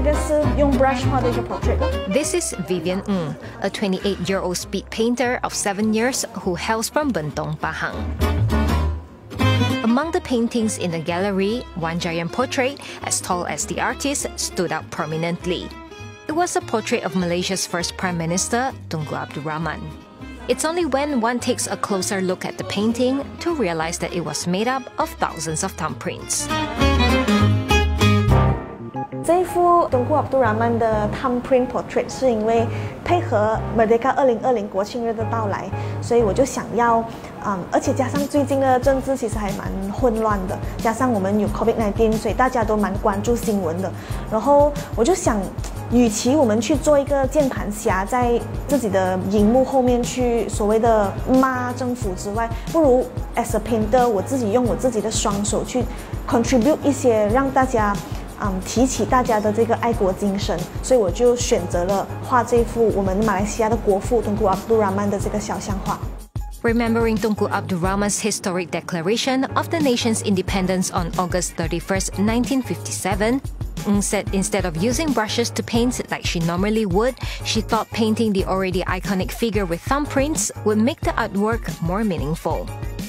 个是用 brush 画的一个 portrait。 This is Vivian Ng, a 28-year-old speed painter of 7 years who hails from Bentong, Pahang. Among the paintings in the gallery, one giant portrait, as tall as the artist, stood out prominently. It was a portrait of Malaysia's first Prime Minister, Tunku Abdul Rahman. It's only when one takes a closer look at the painting to realize that it was made up of thousands of thumbprints. 这一幅 Tunku Abdul Rahman 的 thumbprint portrait 是因为配合 Merdeka 2020国庆日的到来，所以我就想要，而且加上最近的政治其实还蛮混乱的，加上我们有 COVID-19， 所以大家都蛮关注新闻的。然后我就想，与其我们去做一个键盘侠，在自己的荧幕后面去所谓的骂政府之外，不如 as a painter 我自己用我自己的双手去 contribute 一些让大家。提起大家的这个爱国精神，所以我就选择了画这幅我们马来西亚的国父 Tunku Abdul Rahman 的这个肖像画。 Remembering Tunku Abdul Rahman's historic declaration of the nation's independence on August 31st, 1957, Ng said instead of using brushes to paint like she normally would, she thought painting the already iconic figure with thumbprints would make the artwork more meaningful.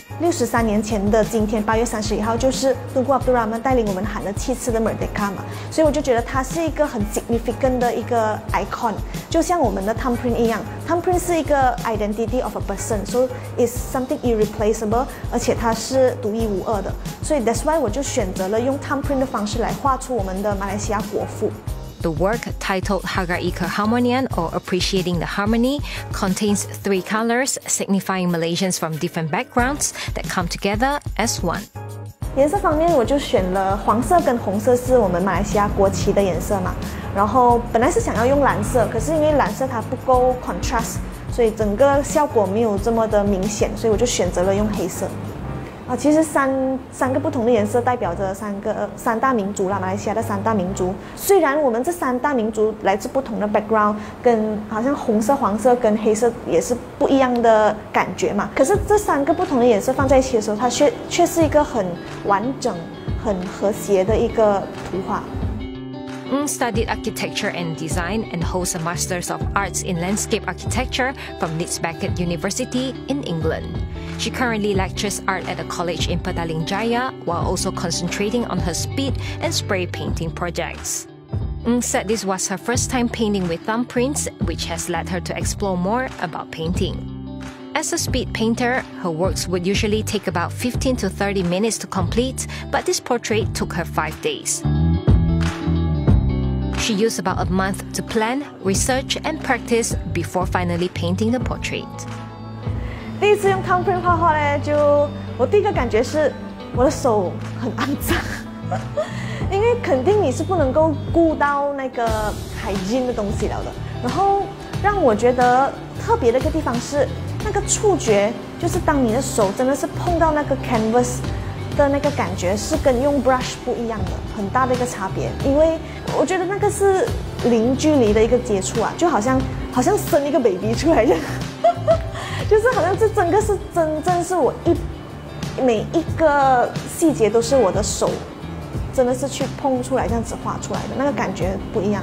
63年前的今天，8月31号，就是 Tunku Abdul Rahman 带领我们喊了7次的 Merdeka 嘛，所以我就觉得它是一个很 significant 的一个 icon， 就像我们的 thumbprint 一样 ，thumbprint 是一个 identity of a person，so it's something irreplaceable， 而且它是独一无二的，所以 that's why 我就选择了用 thumbprint 的方式来画出我们的马来西亚国父。 The work, titled Hargai Keharmonian or Appreciating the Harmony, contains 3 colors signifying Malaysians from different backgrounds that come together as one. 颜色方面，我就选了黄色跟红色是我们马来西亚国旗的颜色嘛。然后本来是想要用蓝色，可是因为蓝色它不够 contrast， 所以整个效果没有这么的明显，所以我就选择了用黑色。其实三个不同的颜色代表着三大民族啦，马来西亚的3大民族。虽然我们这3大民族来自不同的 background， 跟好像红色、黄色跟黑色也是不一样的感觉嘛。可是这3个不同的颜色放在一起的时候，它却是一个很完整、很和谐的一个图画。 Ng studied architecture and design and holds a Master's of Arts in Landscape Architecture from Leeds Beckett University in England. She currently lectures art at a college in Petaling Jaya while also concentrating on her speed and spray painting projects. Ng said this was her first time painting with thumbprints, which has led her to explore more about painting. As a speed painter, her works would usually take about 15 to 30 minutes to complete, but this portrait took her 5 days. She used about a month to plan, research, and practice before finally painting the portrait. 第一次用 thumbprint 画画呢，我第一个感觉是我的手很肮脏，因为肯定你是不能够顾到那个 hygiene 的东西了的。然后让我觉得特别的一个地方是那个触觉，就是当你的手真的是碰到那个 canvas 的那个感觉，是跟用 brush 不一样的，很大的一个差别。因为我觉得那个是零距离的一个接触啊，就好像生一个 baby 出来这样。就是好像这整个是真正是我每一个细节都是我的手，真的是去碰出来这样子画出来的，那个感觉不一样。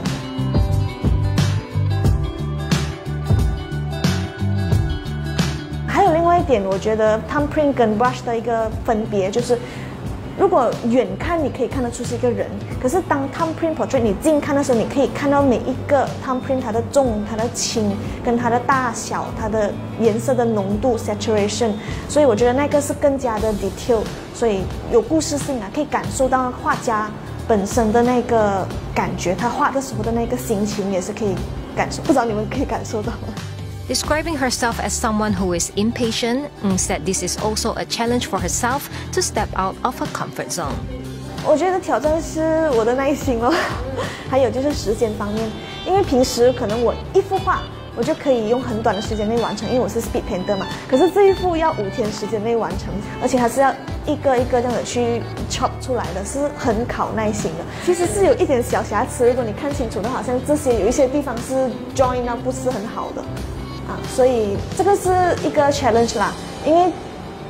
还有另外一点，我觉得 thumbprint 跟 brush 的一个分别就是，如果远看你可以看得出是一个人，可是当 thumbprint portrait 你近看的时候，你可以看到每一个 thumbprint 它的重、它的轻、跟它的大小、它的颜色的浓度 saturation， 所以我觉得那个是更加的 detail， 所以有故事性啊，可以感受到画家本身的那个感觉，他画的时候的那个心情也是可以感受，不知道你们可以感受到吗 ？Describing herself as someone who is impatient, Ng said this is also a challenge for herself to step out of her comfort zone. 我觉得挑战是我的耐心咯，还有就是时间方面，因为平时可能我一幅画我就可以用很短的时间内完成，因为我是 speed painter 嘛。可是这一幅要5天时间内完成，而且它是要一个一个这样的去 chop 出来的，是很考耐心的。其实是有一点小瑕疵，如果你看清楚的，好像这些有一些地方是 join 到不是很好的。所以这个是一个 challenge 啦，因为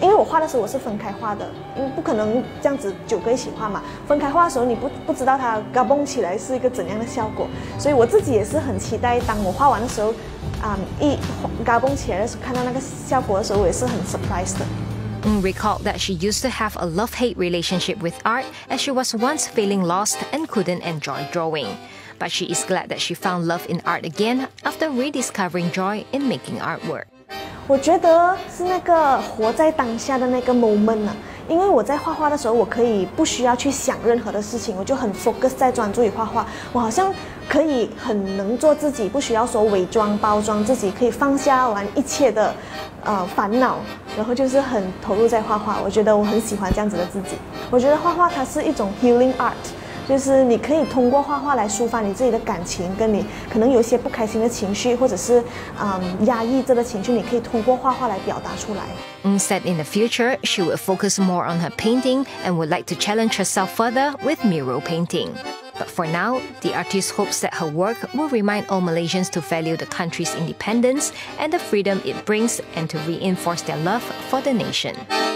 因为我画的时候我是分开画的，因为不可能这样子9个一起画嘛。分开画的时候，你不知道它嘎嘣起来是一个怎样的效果，所以我自己也是很期待，当我画完的时候，一嘎嘣起来的时候，看到那个效果的时候，我也是很 surprised 的。 Recalled that she used to have a love-hate relationship with art as she was once feeling lost and couldn't enjoy drawing. But she is glad that she found love in art again after rediscovering joy in making artwork. 我觉得是那个活在当下的那个 moment 啊，因为我在画画的时候，我可以不需要去想任何的事情，我就很 focus 在专注于画画。我好像可以很能做自己，不需要说伪装包装自己，可以放下完一切的烦恼，然后就是很投入在画画。我觉得我很喜欢这样子的自己。我觉得画画它是一种 healing art。就是你可以通过画画来抒发你自己的感情，跟你可能有一些不开心的情绪，或者是压抑着的情绪，你可以通过画画来表达出来。 Said in the future, she would focus more on her painting and would like to challenge herself further with mural painting. But for now, the artist hopes that her work will remind all Malaysians to value the country's independence and the freedom it brings and to reinforce their love for the nation.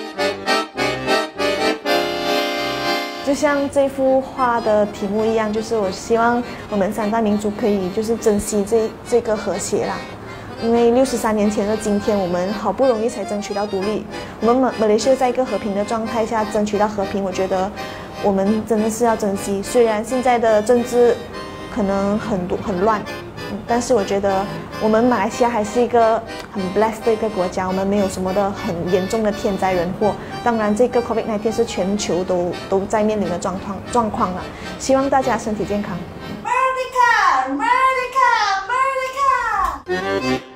就像这幅画的题目一样，就是我希望我们3大民族可以就是珍惜这个和谐啦。因为63年前的今天，我们好不容易才争取到独立，我们马来西亚在一个和平的状态下争取到和平，我觉得我们真的是要珍惜。虽然现在的政治可能很乱，但是我觉得我们马来西亚还是一个很 blessed 的一个国家，我们没有什么的很严重的天灾人祸。当然，这个 COVID-19 是全球都在面临的状况了。希望大家身体健康。Merdeka! Merdeka! Merdeka!